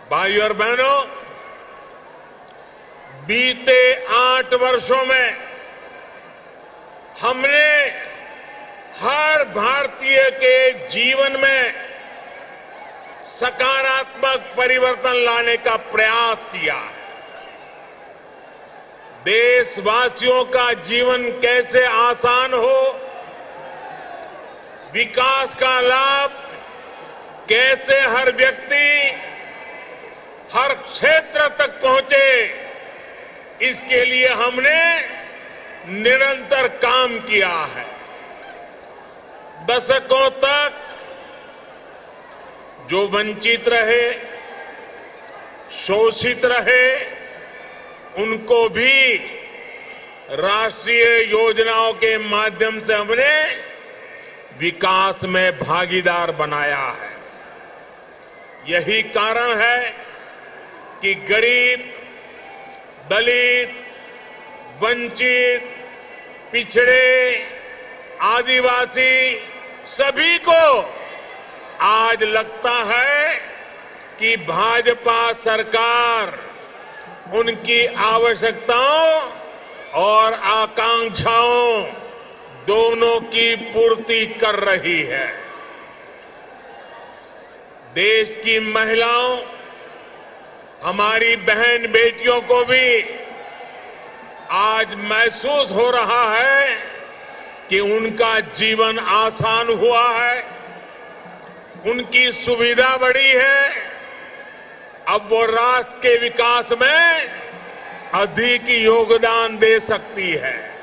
भाइयों और बहनों, बीते 8 वर्षों में हमने हर भारतीय के जीवन में सकारात्मक परिवर्तन लाने का प्रयास किया है। देशवासियों का जीवन कैसे आसान हो, विकास का लाभ कैसे हर व्यक्ति, हर क्षेत्र तक पहुंचे, इसके लिए हमने निरंतर काम किया है। दशकों तक जो वंचित रहे, शोषित रहे, उनको भी राष्ट्रीय योजनाओं के माध्यम से हमने विकास में भागीदार बनाया है। यही कारण है कि गरीब, दलित, वंचित, पिछड़े, आदिवासी सभी को आज लगता है कि भाजपा सरकार उनकी आवश्यकताओं और आकांक्षाओं दोनों की पूर्ति कर रही है। देश की महिलाओं, हमारी बहन बेटियों को भी आज महसूस हो रहा है कि उनका जीवन आसान हुआ है, उनकी सुविधा बढ़ी है। अब वो राष्ट्र के विकास में अधिक योगदान दे सकती है।